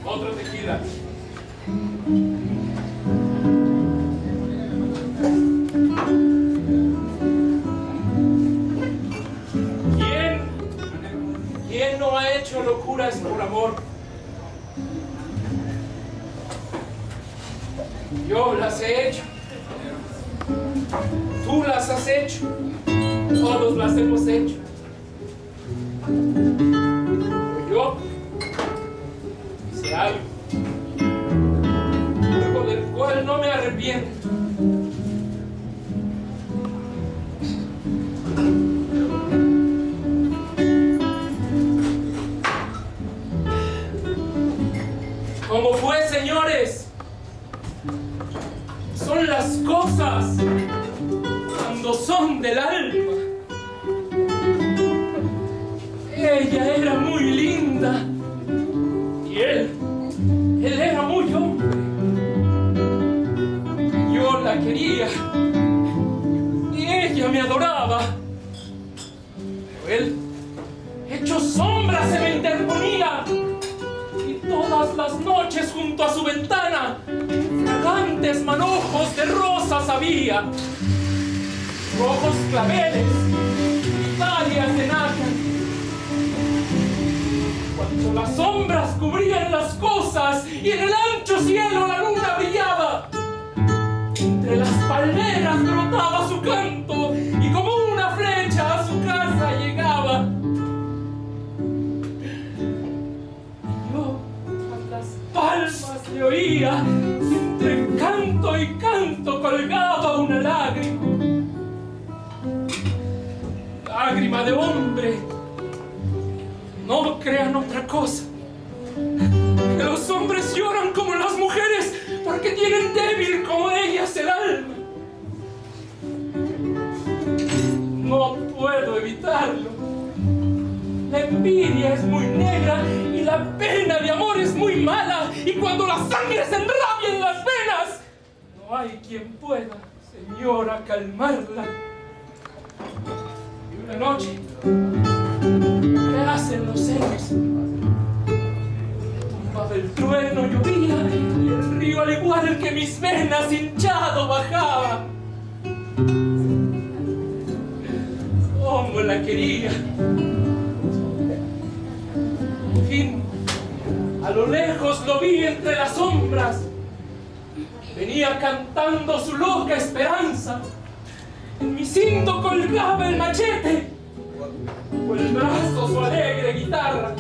Otro tequila. ¿Quién no ha hecho locuras por amor? Yo las he hecho. Tú las has hecho. Todos las hemos hecho. Pero yo hice algo del cual no me arrepiento. ¿Cómo fue, señores? Son las cosas cuando son del alma. Ella era muy linda y él era muy hombre. Yo la quería y ella me adoraba. Pero él, hecho sombra, se me interponía. Todas las noches junto a su ventana, fragantes manojos de rosas había, rojos claveles, vitalias de nácar. Cuando las sombras cubrían las cosas y en el ancho cielo la luna brillaba, entre las palmeras brotaba su canto y como una flecha a su casa llegaba. Palmas le oía, y entre canto y canto colgaba una lágrima. Lágrima de hombre. No crean otra cosa. Que los hombres lloran como las mujeres porque tienen débil como ellas el alma. No puedo evitarlo. La envidia es muy negra y la pena de amor es muy mala. Y cuando la sangre se enrabia en las venas, no hay quien pueda, señora, calmarla. Y una noche, ¿qué hacen los celos? Tumbaba el trueno, llovía y el río, al igual que mis venas, hinchado bajaba. Cómo la quería. En fin, a lo lejos lo vi entre las sombras. Venía cantando su loca esperanza. En mi cinto colgaba el machete, o el brazo su alegre guitarra.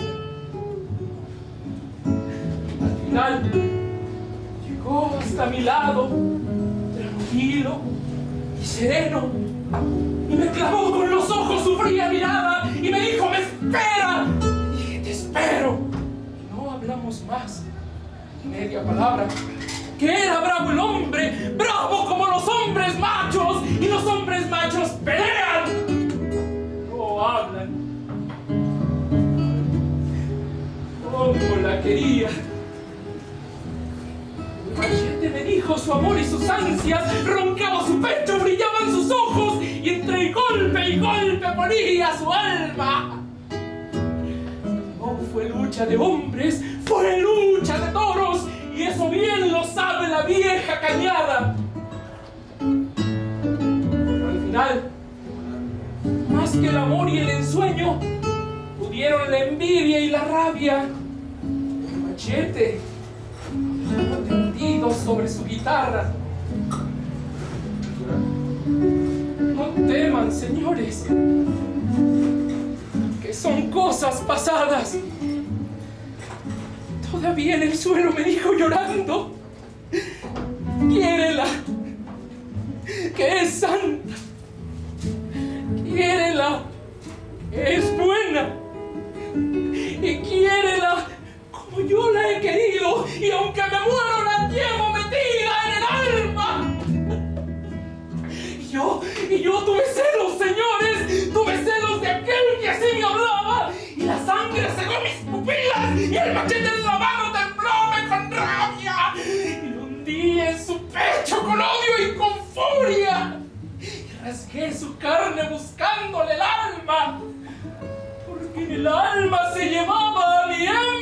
Al final llegó hasta mi lado, tranquilo y sereno, y me clavó con los ojos su fría mirada y me dijo: «¡Me espera!». Espero. Y no hablamos más. Media palabra. Que era bravo el hombre, bravo como los hombres machos, y los hombres machos pelean. No hablan. Cómo la quería. El machete me dijo su amor y sus ansias, roncaba su pecho, brillaban sus ojos, y entre golpe y golpe ponía su alma. No fue lucha de hombres, fue lucha de toros, y eso bien lo sabe la vieja cañada. Pero al final, más que el amor y el ensueño, pudieron la envidia y la rabia. El machete estaba tendido sobre su guitarra. No teman, señores, que son cosas pasadas. Todavía en el suelo me dijo llorando: «Quiérela, que es santa. Quiérela, que es buena. Y quiérela como yo la he querido, y aunque me muero la llevo metida en el alma». Y yo tuve celos, señores, tuve celos de aquel que así me hablaba, y la sangre cegó mis pupilas, y el machete en la mano temblóme con rabia, y lo hundí en su pecho con odio y con furia, y rasgué su carne buscándole el alma, porque en el alma se llevaba a mi hembra.